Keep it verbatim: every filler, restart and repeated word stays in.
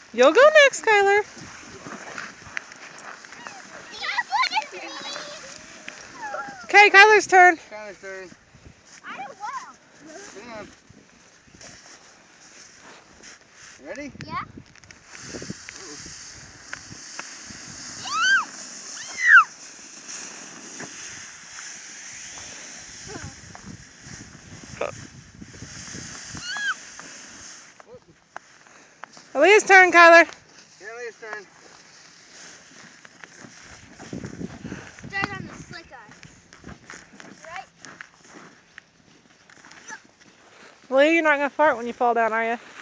You'll go next, Kyler. Okay, Kyler's turn. Kyler's turn. I don't know. Come on. Ready? Yeah. Aaliyah's turn, Kyler. Aaliyah's turn. Start on the slick ice. Right? Aaliyah, you're not going to fart when you fall down, are you?